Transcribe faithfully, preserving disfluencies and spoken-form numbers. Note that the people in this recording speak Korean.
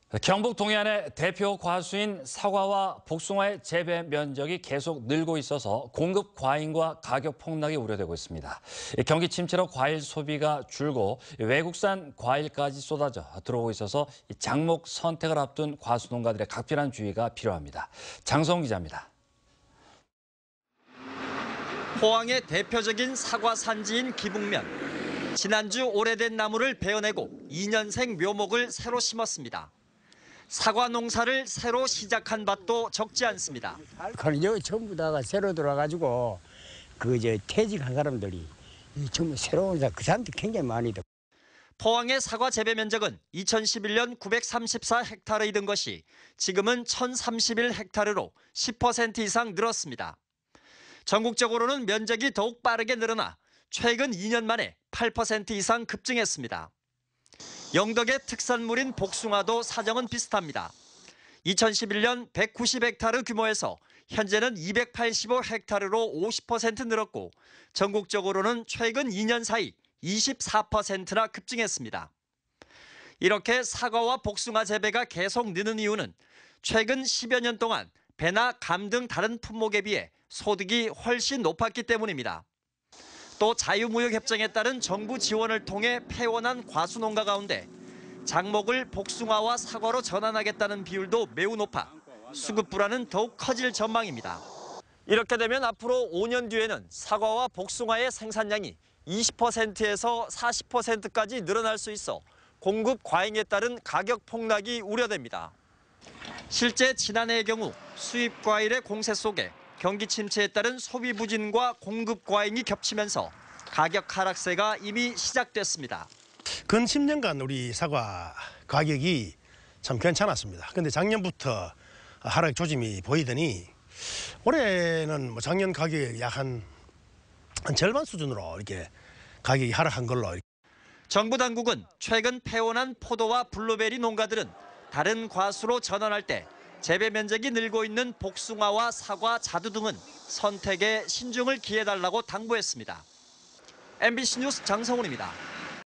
경북 동해안의 대표 과수인 사과와 복숭아의 재배 면적이 계속 늘고 있어서 공급 과잉과 가격 폭락이 우려되고 있습니다. 경기 침체로 과일 소비가 줄고 외국산 과일까지 쏟아져 들어오고 있어서 장목 선택을 앞둔 과수농가들의 각별한 주의가 필요합니다. 장성훈 기자입니다. 포항의 대표적인 사과 산지인 기북면. 지난주 오래된 나무를 베어내고 이 년생 묘목을 새로 심었습니다. 사과 농사를 새로 시작한 밭도 적지 않습니다. 그건 여기 전부 다가 새로 들어와가지고 그 이제 퇴직한 사람들이 전부 새로운 그 사람들 굉장히 많이 돼. 포항의 사과 재배 면적은 이천십일 년 구백삼십사 헥타르이던 것이 지금은 천삼십일 헥타르로 십 퍼센트 이상 늘었습니다. 전국적으로는 면적이 더욱 빠르게 늘어나 최근 이 년 만에 팔 퍼센트 이상 급증했습니다. 영덕의 특산물인 복숭아도 사정은 비슷합니다. 이천십일 년 백구십 헥타르 규모에서 현재는 이백팔십오 헥타르로 오십 퍼센트 늘었고 전국적으로는 최근 이 년 사이 이십사 퍼센트나 급증했습니다. 이렇게 사과와 복숭아 재배가 계속 느는 이유는 최근 십여 년 동안 배나 감 등 다른 품목에 비해 소득이 훨씬 높았기 때문입니다. 또 자유무역협정에 따른 정부 지원을 통해 폐원한 과수농가 가운데 장목을 복숭아와 사과로 전환하겠다는 비율도 매우 높아 수급 불안은 더욱 커질 전망입니다. 이렇게 되면 앞으로 오 년 뒤에는 사과와 복숭아의 생산량이 이십 퍼센트에서 사십 퍼센트까지 늘어날 수 있어 공급 과잉에 따른 가격 폭락이 우려됩니다. 실제 지난해의 경우 수입 과일의 공세 속에 경기 침체에 따른 소비 부진과 공급 과잉이 겹치면서 가격 하락세가 이미 시작됐습니다. 근 십 년간 우리 사과 가격이 참 괜찮았습니다. 그런데 작년부터 하락 조짐이 보이더니 올해는 뭐 작년 가격의 약 한 한 절반 수준으로 이렇게 가격이 하락한 걸로. 정부 당국은 최근 폐원한 포도와 블루베리 농가들은 다른 과수로 전환할 때 재배 면적이 늘고 있는 복숭아와 사과, 자두 등은 선택에 신중을 기해달라고 당부했습니다. 엠비씨 뉴스 장성훈입니다.